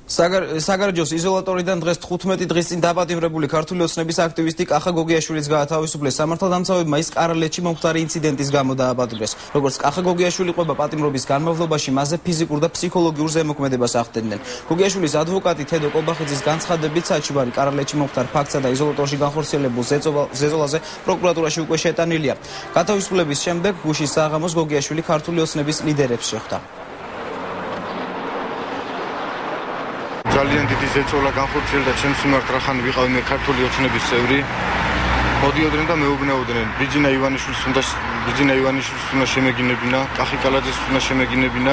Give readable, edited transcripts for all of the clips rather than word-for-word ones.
საგარეჯოს იზოლატორიდან დღეს 15 დღის წინ დაპატიმრებული ქართული ოცნების აქტივისტი კახა გოგიაშვილის გაათავისუფლეს. სამართალდამცავებმა ის კარალეთში მომხდარი ინციდენტის გამო დააპატიმრეს. როგორც კახა გოგიაშვილი ყვება პატიმრობის განმავლობაში მასზე ფიზიკურ და ფსიქოლოგიურ ზემოქმედებას ახდენდნენ. გოგიაშვილის ადვოკატი თედო კობახიძის განცხადებით საჩივარი კარალეთში მომხდარ ფაქტსა და იზოლატორში განხორციელებულ ზეზოლაზე პროკურატურაში უკვე შეტანილია. გათავისუფლების შემდეგ გუშინ საღამოს გოგიაშვილი ქართული ოცნების ლიდერებს შეხვდა. ძალიან დიდი ზეწოლა განხორციელდა ჩემს მიმართ, რახან ვიყავი მე ქართული ოცნების წევრი. მოდიოდნენ და მეუბნეოდნენ, ბიძინა ივანიშვილს უნდა შემეგინებინა, კახი კალაძეს უნდა შემეგინებინა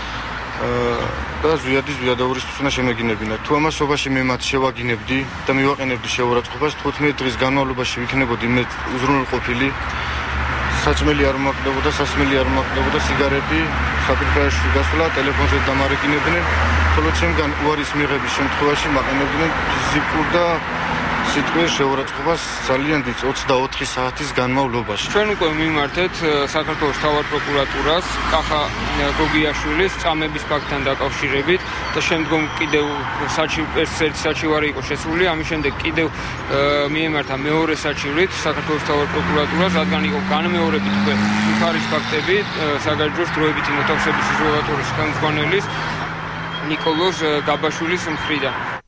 და ზვიადის ზვიადაურისთვის უნდა შემეგინებინა. თუ ამასობაში მე მათ შევაგინებდი და მივაყენებდი შეურაცხყოფას, 15 დღის განმავლობაში ვიქნებოდი მე უზრუნველყოფილი. საჭმელი არ მომაკვდებოდა, სასმელი არ მომაკვდებოდა, სიგარეტი, საფირფაოში გასვლა, ტელეფონზე დამარეკინებდნენ. ხოლო ჩემგან უარის მიღების შემთხვევაში მაყენებდნენ ფიზიკურ და სიტყვის შეურაცხყოფას ძალიან დიდ 24 საათის განმავლობაში. ჩვენ უკვე მივმართეთ საქართველოს მთავარ პროკურატურას კახა გოგიაშვილის წამების ფაქტთან დაკავშირებით და შემდგომ კიდევ ერთ საჩივარი იყო შესული, ამის შემდეგ კიდევ მიემართა მეორე საჩივრით საქართველოს მთავარ პროკურატურას, რადგან იყო განმეორებით უკვე მხარის ფაქტები საგარეჯოს დროებითი მოთავსების იზოლატორის ხელმძღვანელის ნიკოლოზ გაბაშვილის მხრიდან.